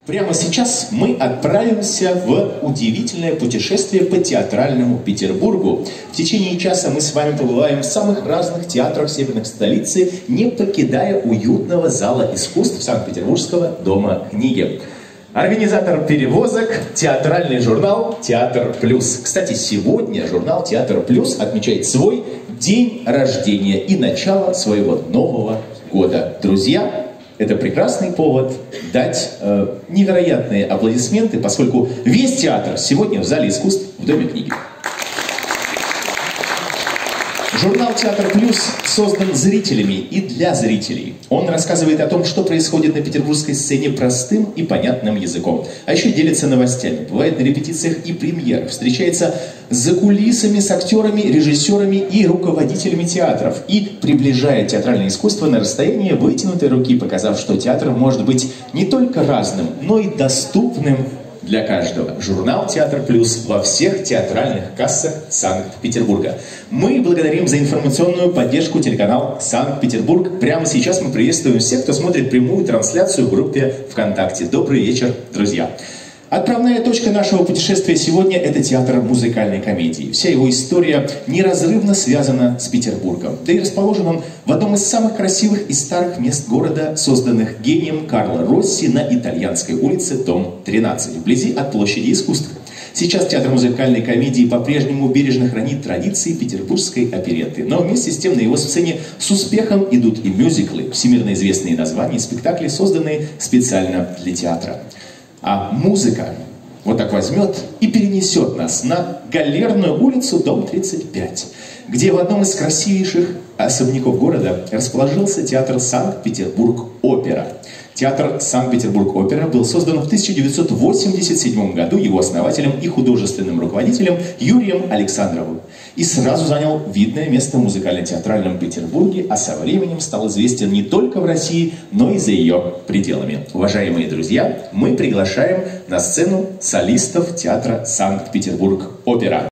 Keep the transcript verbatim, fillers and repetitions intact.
Прямо сейчас мы отправимся в удивительное путешествие по театральному Петербургу. В течение часа мы с вами побываем в самых разных театрах северных столицы, не покидая уютного зала искусств Санкт-Петербургского дома книги. Организатор перевозок – театральный журнал «Театр Плюс». Кстати, сегодня журнал «Театр Плюс» отмечает свой день рождения и начало своего нового года. Друзья, это прекрасный повод дать э, невероятные аплодисменты, поскольку весь театр сегодня в зале искусств в Доме книги. Журнал «Театр Плюс» создан зрителями и для зрителей. Он рассказывает о том, что происходит на петербургской сцене простым и понятным языком. А еще делится новостями, бывает на репетициях и премьерах, встречается за кулисами с актерами, режиссерами и руководителями театров и приближает театральное искусство на расстояние вытянутой руки, показав, что театр может быть не только разным, но и доступным для каждого. Журнал «Театр Плюс» во всех театральных кассах Санкт-Петербурга. Мы благодарим за информационную поддержку телеканал «Санкт-Петербург». Прямо сейчас мы приветствуем всех, кто смотрит прямую трансляцию в группе ВКонтакте. Добрый вечер, друзья! Отправная точка нашего путешествия сегодня – это театр музыкальной комедии. Вся его история неразрывно связана с Петербургом. Да и расположен он в одном из самых красивых и старых мест города, созданных гением Карло Росси на Итальянской улице, дом тринадцать, вблизи от площади искусств. Сейчас театр музыкальной комедии по-прежнему бережно хранит традиции петербургской оперетты. Но вместе с тем на его сцене с успехом идут и мюзиклы, всемирно известные названия, спектакли, созданные специально для театра. А музыка вот так возьмет и перенесет нас на Галерную улицу, дом тридцать пять, где в одном из красивейших особняков города расположился театр Санкт-Петербург-Опера. Театр Санкт-Петербург-Опера был создан в тысяча девятьсот восемьдесят седьмом году его основателем и художественным руководителем Юрием Александровым. И сразу занял видное место в музыкально-театральном Петербурге, а со временем стал известен не только в России, но и за ее пределами. Уважаемые друзья, мы приглашаем на сцену солистов театра Санкт-Петербург-Опера.